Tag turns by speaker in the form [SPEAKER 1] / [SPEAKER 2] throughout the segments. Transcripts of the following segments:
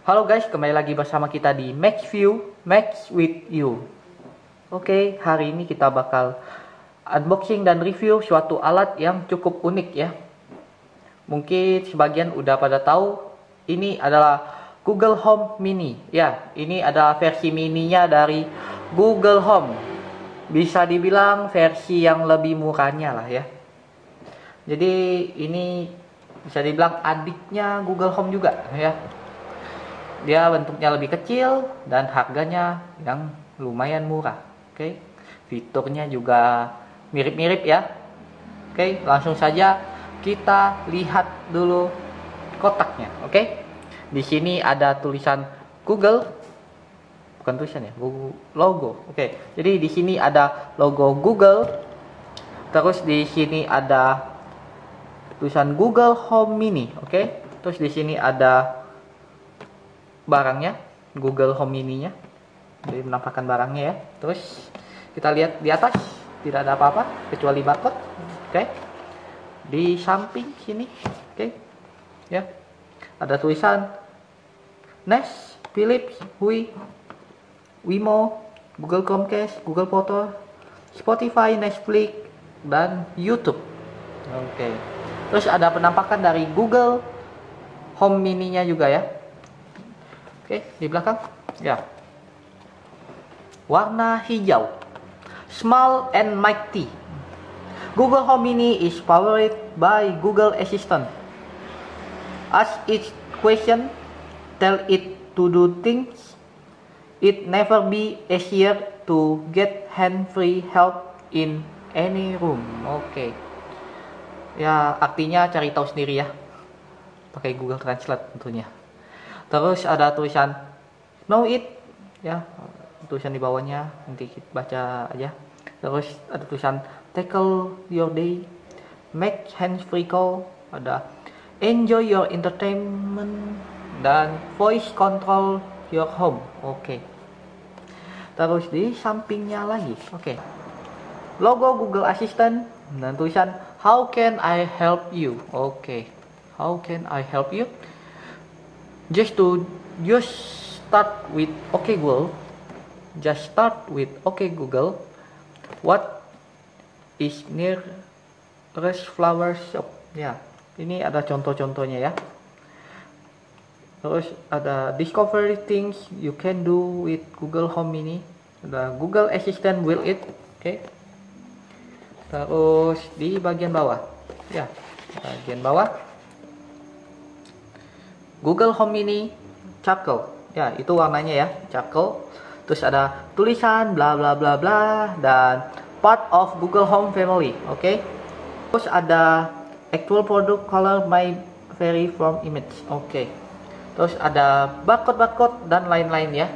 [SPEAKER 1] Halo guys, kembali lagi bersama kita di Max with You. Oke, hari ini kita bakal unboxing dan review suatu alat yang cukup unik ya. Mungkin sebagian udah pada tahu, ini adalah Google Home Mini. Ya, ini adalah versi mininya dari Google Home. Bisa dibilang versi yang lebih murahnya lah ya. Jadi ini bisa dibilang adiknya Google Home juga ya. Dia bentuknya lebih kecil dan harganya yang lumayan murah. Oke. Fiturnya juga mirip-mirip ya. Oke, langsung saja kita lihat dulu kotaknya. Oke. Di sini ada tulisan Google, bukan tulisan ya, logo. Oke. Jadi di sini ada logo Google. Terus di sini ada tulisan Google Home Mini. Oke. Terus di sini ada barangnya, Google Home Mini-nya. Jadi menampakkan barangnya ya. Terus kita lihat di atas tidak ada apa-apa kecuali barcode. Oke. Di samping sini, oke. Ya. Ada tulisan Nest, Philips, Hui, Wimo, Google Chromecast, Google Photo, Spotify, Netflix, dan YouTube. Oke. Terus ada penampakan dari Google Home Mini-nya juga ya. Oke, di belakang ya, warna hijau, small and mighty. Google Home Mini is powered by Google Assistant. Ask each question, tell it to do things. It never be easier to get hand-free help in any room. Oke. Ya, artinya cari tahu sendiri ya. Pakai Google Translate tentunya. Terus ada tulisan Know It ya, tulisan di bawahnya, nanti kita baca aja. Terus ada tulisan Tackle Your Day, Make Hands Free Call, ada Enjoy Your Entertainment, dan Voice Control Your Home. Oke. Terus di sampingnya lagi, oke, logo Google Assistant dan tulisan How can I help you? Oke. How can I help you? Just start with OK Google. Just start with OK Google. What is nearest flower shop? Ya, ini ada contoh-contohnya ya. Terus ada discover things you can do with Google Home Mini. Ada Google Assistant will it. Oke. Terus di bagian bawah, ya, bagian bawah, Google Home Mini Charcoal. Ya, itu warnanya ya, charcoal. Terus ada tulisan bla bla bla bla dan part of Google Home Family. Oke. Terus ada actual product color my very from image. Oke. Terus ada barcode dan lain-lain ya.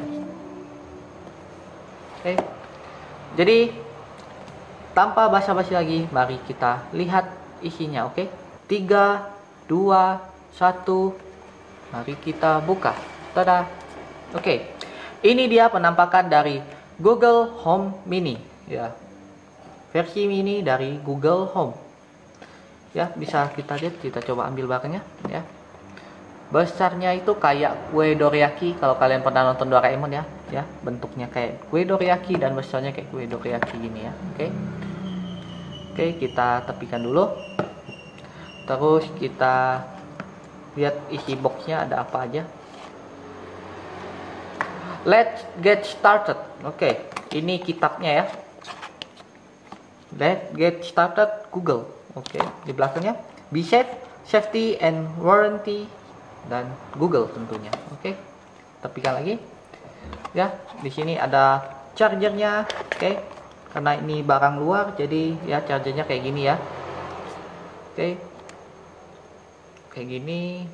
[SPEAKER 1] Oke. Jadi tanpa basa-basi lagi, mari kita lihat isinya. Oke. 3, 2, 1. Mari kita buka. Tada. Oke. Ini dia penampakan dari Google Home Mini ya. Versi mini dari Google Home. Ya, bisa kita lihat, kita coba ambil barangnya ya. Besarnya itu kayak kue dorayaki kalau kalian pernah nonton Doraemon ya. Ya, bentuknya kayak kue dorayaki dan besarnya kayak kue dorayaki gini ya. Oke. Oke, kita tepikan dulu. Terus kita lihat isi boxnya ada apa aja. Let's get started. Oke, ini kitabnya ya. Let's get started Google. Oke, di belakangnya Be Safe, Safety and Warranty, dan Google tentunya. Oke, tepikan lagi. Ya, di sini ada chargernya. Oke, karena ini barang luar, jadi ya chargernya kayak gini ya. Oke. Kayak gini,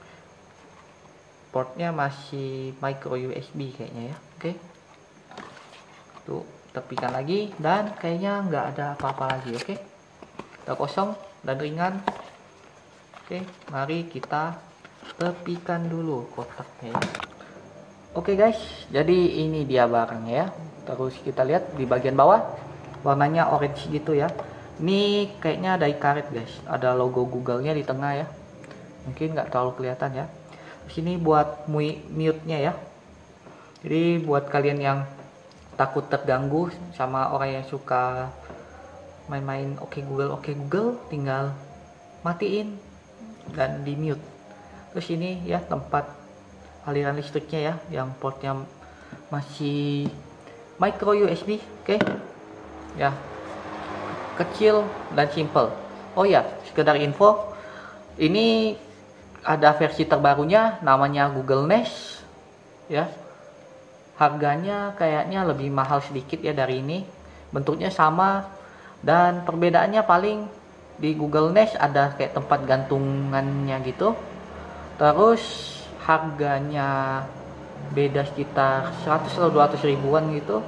[SPEAKER 1] portnya masih micro USB kayaknya ya. Oke. Tuh, tepikan lagi dan kayaknya nggak ada apa-apa lagi. Oke. Udah kosong dan ringan. Oke, mari kita tepikan dulu kotaknya ya. Oke guys, jadi ini dia barangnya ya. Terus kita lihat di bagian bawah, warnanya orange gitu ya. Ini kayaknya dari karet guys. Ada logo Google-nya di tengah ya. Mungkin nggak terlalu kelihatan ya. Sini buat mute-nya ya. Jadi buat kalian yang takut terganggu sama orang yang suka main-main Oke Google, tinggal matiin dan di mute. Terus ini ya tempat aliran listriknya ya, yang portnya masih micro USB, oke? Ya, kecil dan simple. Oh ya, sekedar info, ini ada versi terbarunya namanya Google Nest ya. Harganya kayaknya lebih mahal sedikit ya dari ini. Bentuknya sama dan perbedaannya paling di Google Nest ada kayak tempat gantungannya gitu. Terus harganya beda sekitar 100 atau 200 ribuan gitu.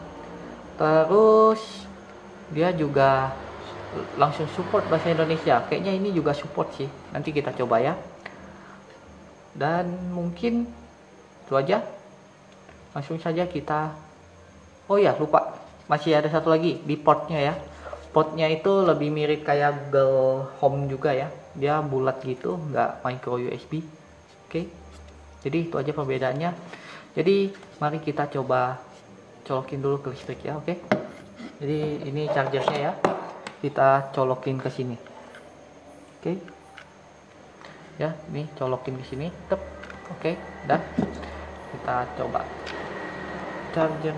[SPEAKER 1] Terus dia juga langsung support bahasa Indonesia. Kayaknya ini juga support sih. Nanti kita coba ya. Dan mungkin itu aja. Langsung saja kita. Oh ya, lupa. Masih ada satu lagi di portnya ya. Portnya itu lebih mirip kayak Google Home juga ya. Dia bulat gitu, nggak micro USB. Oke. Jadi itu aja perbedaannya. Jadi mari kita coba colokin dulu ke listrik ya, oke? Jadi ini chargernya ya. Kita colokin ke sini. Oke. Ya, ini colokin ke sini. Tep. Oke, dah. Kita coba charger.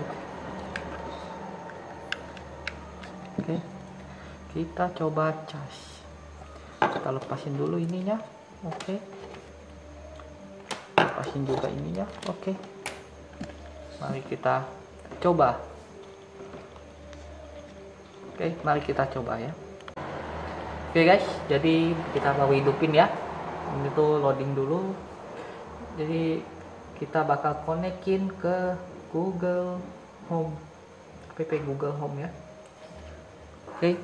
[SPEAKER 1] Oke. Kita coba cas. Kita lepasin dulu ininya. Oke. Lepasin juga ininya. Oke. Mari kita coba. Oke, mari kita coba ya. Oke guys, jadi kita baru hidupin ya. Ini tuh loading dulu. Jadi kita bakal konekin ke Google Home, app Google Home ya. Oke.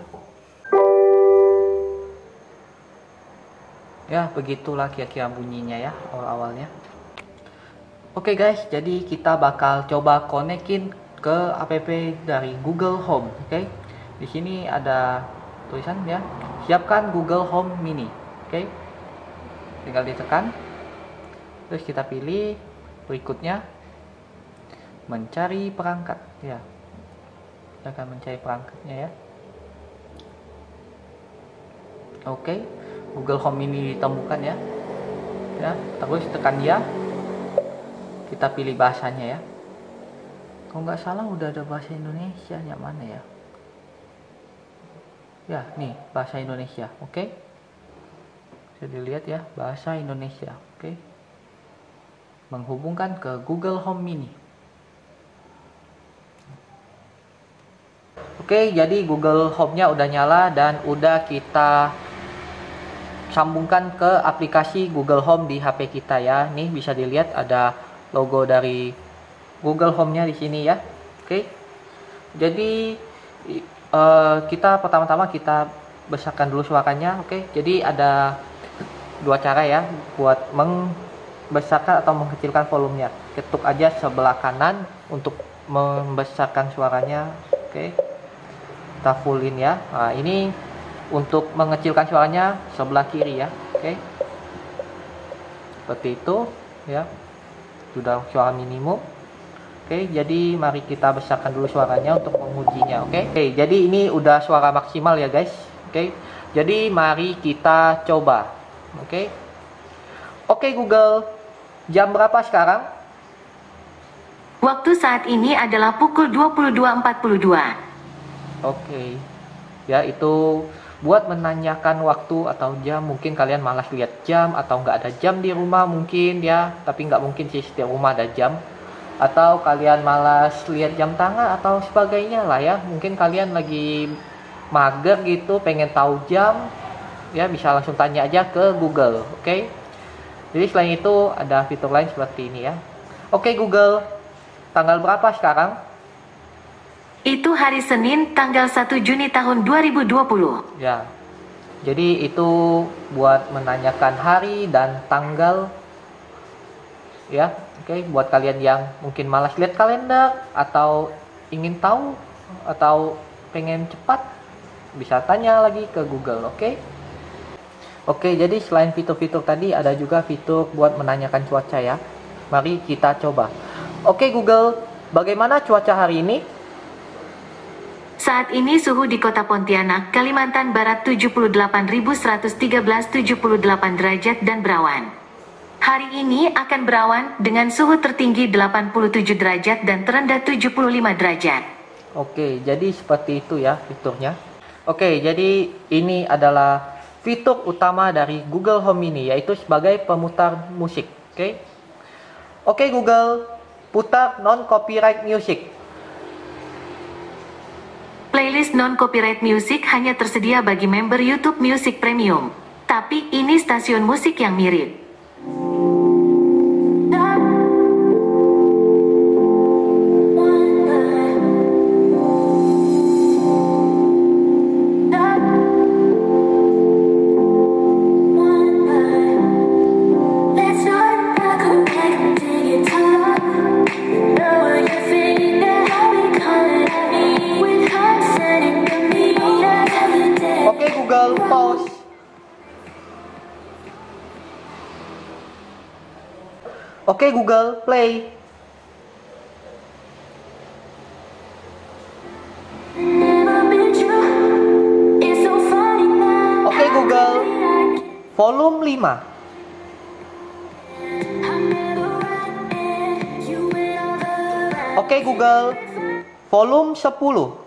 [SPEAKER 1] Ya, begitulah kira-kira bunyinya ya awal-awalnya. Oke guys, jadi kita bakal coba konekin ke app dari Google Home, oke? Di sini ada tulisan ya, siapkan Google Home Mini, oke? Tinggal ditekan, terus kita pilih berikutnya mencari perangkat, ya. Kita akan mencari perangkatnya ya. Oke, Google Home Mini ditemukan ya. Ya, terus tekan ya. Kita pilih bahasanya ya. Kalau nggak salah udah ada bahasa Indonesia, yang mana ya? Ya, nih bahasa Indonesia, oke? Bisa dilihat ya, bahasa Indonesia, oke? Menghubungkan ke Google Home Mini. Oke, jadi Google Home-nya udah nyala dan udah kita sambungkan ke aplikasi Google Home di HP kita ya. Nih bisa dilihat ada logo dari Google Home-nya di sini ya. Oke. Jadi kita pertama-tama kita besarkan dulu suaranya, oke? Jadi ada dua cara ya buat membesarkan atau mengkecilkan volumenya. Ketuk aja sebelah kanan untuk membesarkan suaranya, oke? Kita fullin ya. Nah, ini untuk mengecilkan suaranya sebelah kiri ya, oke? Seperti itu ya. Sudah suara minimum. Oke, jadi mari kita besarkan dulu suaranya untuk mengujinya, oke? Oke, jadi ini udah suara maksimal ya guys, oke? Jadi mari kita coba, oke? Oke Google, jam berapa sekarang?
[SPEAKER 2] Waktu saat ini adalah pukul 22.42.
[SPEAKER 1] Oke, ya itu buat menanyakan waktu atau jam. Mungkin kalian malas lihat jam atau nggak ada jam di rumah mungkin ya, tapi nggak mungkin sih setiap rumah ada jam. Atau kalian malas lihat jam tangan atau sebagainya lah ya. Mungkin kalian lagi mager gitu, pengen tahu jam, ya bisa langsung tanya aja ke Google, oke? Jadi selain itu ada fitur lain seperti ini ya. Oke Google, tanggal berapa sekarang?
[SPEAKER 2] Itu hari Senin tanggal 1 Juni tahun 2020.
[SPEAKER 1] Ya, jadi itu buat menanyakan hari dan tanggal ya. Oke, buat kalian yang mungkin malas lihat kalender atau ingin tahu atau pengen cepat, bisa tanya lagi ke Google, oke? Oke, jadi selain fitur-fitur tadi ada juga fitur buat menanyakan cuaca ya. Mari kita coba. Oke Google, bagaimana cuaca hari ini?
[SPEAKER 2] Saat ini suhu di Kota Pontianak, Kalimantan Barat 78.113,78 derajat dan berawan. Hari ini akan berawan dengan suhu tertinggi 87 derajat dan terendah 75 derajat.
[SPEAKER 1] Oke, jadi seperti itu ya fiturnya. Oke, jadi ini adalah fitur utama dari Google Home ini, yaitu sebagai pemutar musik. Oke Google, putar non-copyright music.
[SPEAKER 2] Playlist non-copyright music hanya tersedia bagi member YouTube Music Premium. Tapi ini stasiun musik yang mirip.
[SPEAKER 1] Oke Google, pause. Oke Google, play. Oke Google, volume 5. Oke Google, volume 10.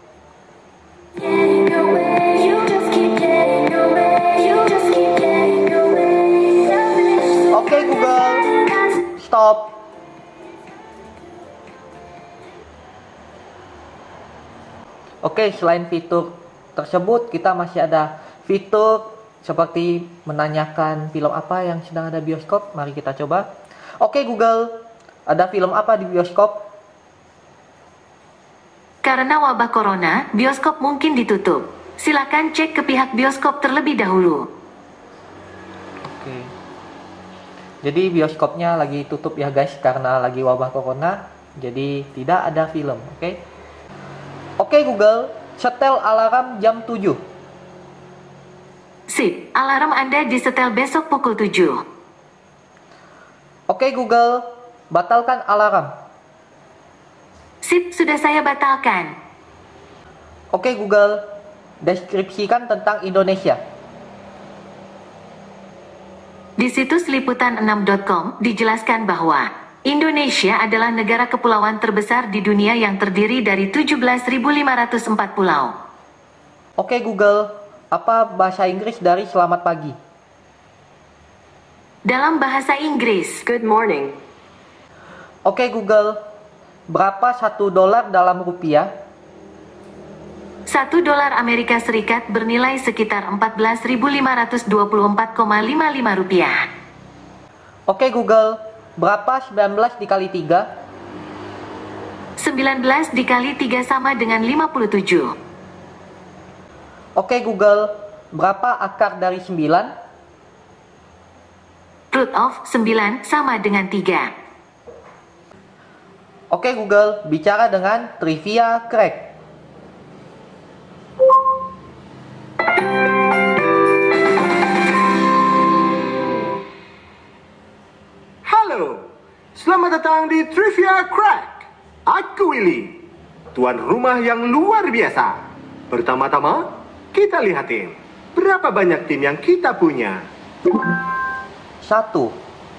[SPEAKER 1] Oke Google, stop. Oke, selain fitur tersebut kita masih ada fitur seperti menanyakan film apa yang sedang ada bioskop. Mari kita coba. Oke Google, ada film apa di bioskop?
[SPEAKER 2] Karena wabah corona, bioskop mungkin ditutup. Silakan cek ke pihak bioskop terlebih dahulu.
[SPEAKER 1] Oke. Jadi bioskopnya lagi tutup ya guys, karena lagi wabah corona. Jadi tidak ada film, oke? Oke Google, setel alarm jam 7.
[SPEAKER 2] Sip, alarm Anda disetel besok pukul 7.
[SPEAKER 1] Oke Google, batalkan alarm.
[SPEAKER 2] Sip, sudah saya batalkan.
[SPEAKER 1] Oke Google, deskripsikan tentang Indonesia.
[SPEAKER 2] Di situs liputan6.com dijelaskan bahwa Indonesia adalah negara kepulauan terbesar di dunia yang terdiri dari 17.504 pulau.
[SPEAKER 1] Oke Google, apa bahasa Inggris dari selamat pagi?
[SPEAKER 2] Dalam bahasa Inggris, good morning.
[SPEAKER 1] Oke Google, berapa $1 dalam rupiah?
[SPEAKER 2] $1 Amerika Serikat bernilai sekitar 14.524,55 rupiah.
[SPEAKER 1] Oke Google, berapa 19 dikali 3?
[SPEAKER 2] 19 dikali 3 sama dengan 57.
[SPEAKER 1] Oke Google, berapa akar dari 9?
[SPEAKER 2] Root of 9 sama dengan 3.
[SPEAKER 1] Oke Google, bicara dengan trivia crack.
[SPEAKER 3] Halo, selamat datang di Trivia Crack. Aku Willy, tuan rumah yang luar biasa. Pertama-tama, kita lihatin berapa banyak tim yang kita punya.
[SPEAKER 1] 1.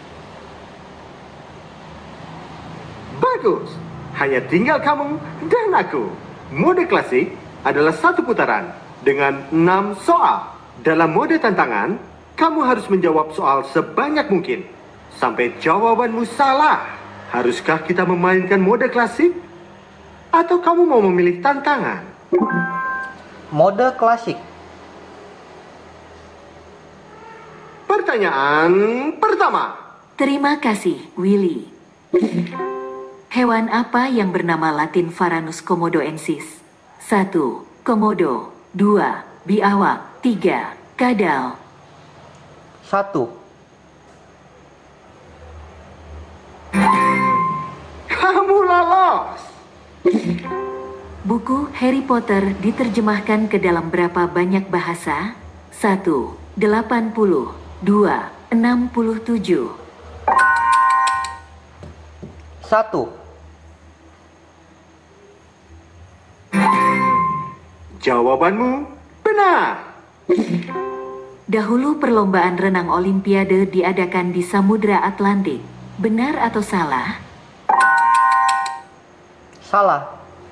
[SPEAKER 3] Bagus, hanya tinggal kamu dan aku. Mode klasik adalah satu putaran dengan 6 soal. Dalam mode tantangan, kamu harus menjawab soal sebanyak mungkin sampai jawabanmu salah. Haruskah kita memainkan mode klasik? Atau kamu mau memilih tantangan?
[SPEAKER 1] Mode klasik.
[SPEAKER 3] Pertanyaan pertama.
[SPEAKER 2] Terima kasih, Willy. Hewan apa yang bernama Latin Varanus komodoensis? 1. Komodo. 2. Biawak. 3. Kadal.
[SPEAKER 1] 1.
[SPEAKER 3] Kamu lolos.
[SPEAKER 2] Buku Harry Potter diterjemahkan ke dalam berapa banyak bahasa? 1, 80, 2, 67.
[SPEAKER 1] 1.
[SPEAKER 3] Jawabanmu benar.
[SPEAKER 2] Dahulu perlombaan renang Olimpiade diadakan di Samudra Atlantik. Benar atau salah?
[SPEAKER 1] Salah.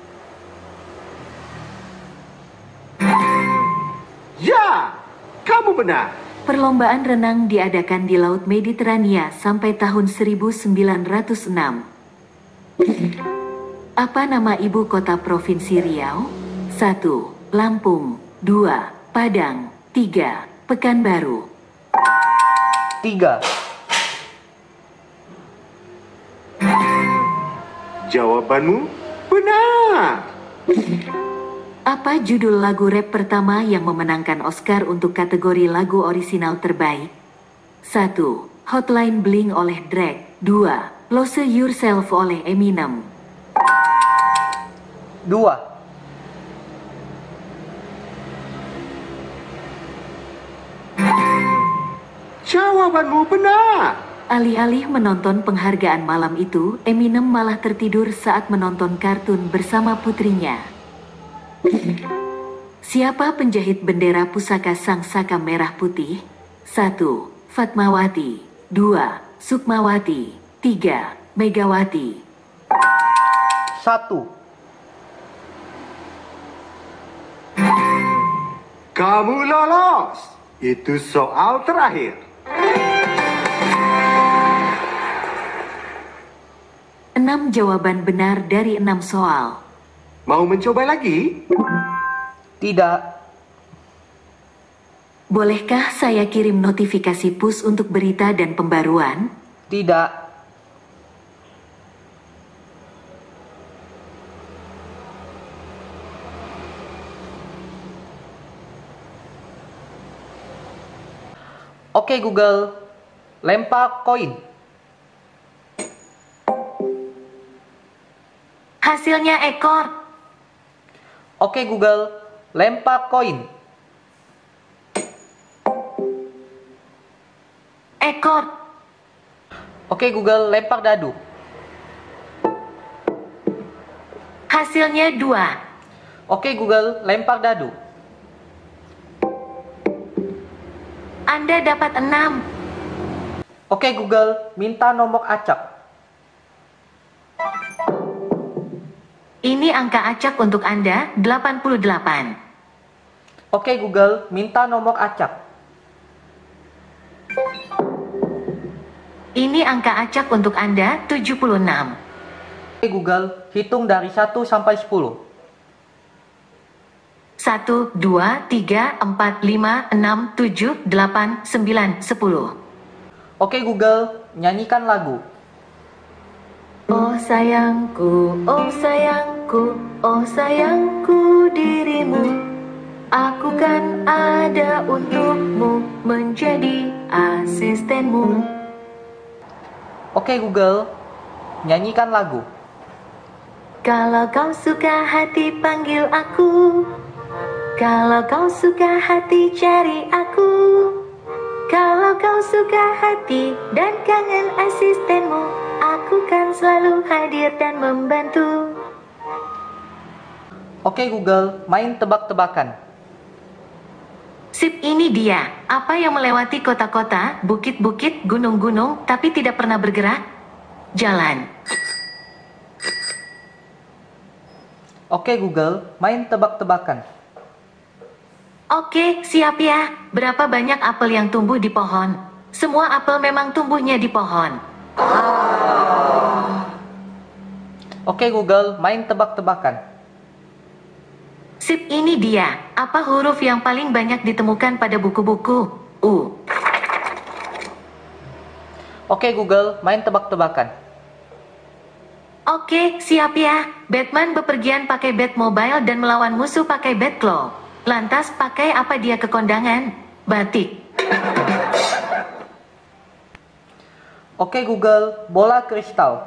[SPEAKER 3] Ya, kamu benar.
[SPEAKER 2] Perlombaan renang diadakan di Laut Mediterania sampai tahun 1906. Apa nama ibu kota Provinsi Riau? 1. Lampung. 2. Padang. 3. Pekanbaru.
[SPEAKER 1] 3.
[SPEAKER 3] Jawabanmu benar.
[SPEAKER 2] Apa judul lagu rap pertama yang memenangkan Oscar untuk kategori lagu orisinal terbaik? 1. Hotline Bling oleh Drake. 2. Lose Yourself oleh Eminem.
[SPEAKER 1] 2.
[SPEAKER 3] Jawabanmu benar.
[SPEAKER 2] Alih-alih menonton penghargaan malam itu, Eminem malah tertidur saat menonton kartun bersama putrinya. Siapa penjahit bendera pusaka Sang Saka Merah Putih? 1. Fatmawati. 2. Sukmawati. 3. Megawati.
[SPEAKER 1] 1.
[SPEAKER 3] Kamu lolos. Itu soal terakhir.
[SPEAKER 2] 6 jawaban benar dari 6 soal.
[SPEAKER 3] Mau mencoba lagi?
[SPEAKER 1] Tidak.
[SPEAKER 2] Bolehkah saya kirim notifikasi push untuk berita dan pembaruan?
[SPEAKER 1] Tidak. Oke Google, lempar koin.
[SPEAKER 2] Hasilnya ekor.
[SPEAKER 1] Oke Google, lempar koin.
[SPEAKER 2] Ekor.
[SPEAKER 1] Oke Google, lempar dadu.
[SPEAKER 2] Hasilnya 2.
[SPEAKER 1] Oke Google, lempar dadu.
[SPEAKER 2] Anda dapat 6.
[SPEAKER 1] Oke Google, minta nomor acak.
[SPEAKER 2] Ini angka acak untuk Anda, 88.
[SPEAKER 1] Oke Google, minta nomor acak.
[SPEAKER 2] Ini angka acak untuk Anda, 76.
[SPEAKER 1] Oke Google, hitung dari 1 sampai 10.
[SPEAKER 2] 1, 2, 3, 4, 5, 6, 7, 8, 9, 10.
[SPEAKER 1] Oke Google, nyanyikan lagu.
[SPEAKER 2] Oh sayangku, oh sayangku, oh sayangku dirimu. Aku kan ada untukmu, menjadi asistenmu.
[SPEAKER 1] Oke Google, nyanyikan lagu.
[SPEAKER 2] Kalau kau suka hati panggil aku. Kalau kau suka hati cari aku. Kalau kau suka hati dan kangen asistenmu, aku kan selalu hadir dan membantu.
[SPEAKER 1] Oke Google, main tebak-tebakan.
[SPEAKER 2] Sip, ini dia. Apa yang melewati kota-kota, bukit-bukit, gunung-gunung, tapi tidak pernah bergerak? Jalan.
[SPEAKER 1] Oke Google, main tebak-tebakan.
[SPEAKER 2] Oke, siap ya. Berapa banyak apel yang tumbuh di pohon? Semua apel memang tumbuhnya di pohon.
[SPEAKER 1] Oke Google, main tebak-tebakan.
[SPEAKER 2] Sip, ini dia. Apa huruf yang paling banyak ditemukan pada buku-buku? U.
[SPEAKER 1] Oke Google, main tebak-tebakan.
[SPEAKER 2] Oke, siap ya. Batman bepergian pakai Batmobile dan melawan musuh pakai Batclaw. Lantas pakai apa dia ke kondangan? Batik.
[SPEAKER 1] Oke Google, bola kristal.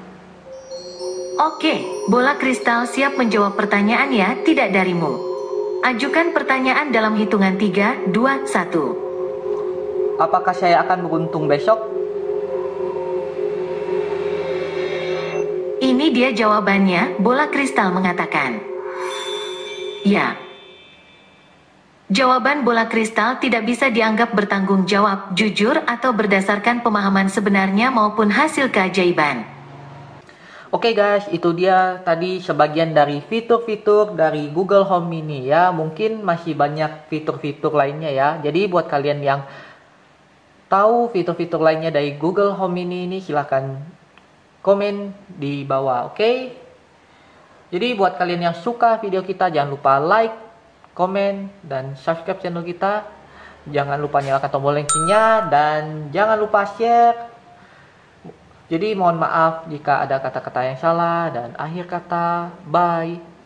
[SPEAKER 2] Oke, bola kristal siap menjawab pertanyaan ya, tidak darimu. Ajukan pertanyaan dalam hitungan 3, 2, 1.
[SPEAKER 1] Apakah saya akan beruntung besok?
[SPEAKER 2] Ini dia jawabannya, bola kristal mengatakan. Ya. Jawaban bola kristal tidak bisa dianggap bertanggung jawab, jujur, atau berdasarkan pemahaman sebenarnya maupun hasil keajaiban.
[SPEAKER 1] Oke guys, itu dia tadi sebagian dari fitur-fitur dari Google Home Mini ya. Mungkin masih banyak fitur-fitur lainnya ya. Jadi buat kalian yang tahu fitur-fitur lainnya dari Google Home Mini ini, silahkan komen di bawah, oke? Jadi buat kalian yang suka video kita, jangan lupa like, komen, dan subscribe channel kita. Jangan lupa nyalakan tombol loncengnya dan jangan lupa share. Jadi mohon maaf jika ada kata-kata yang salah, dan akhir kata, bye.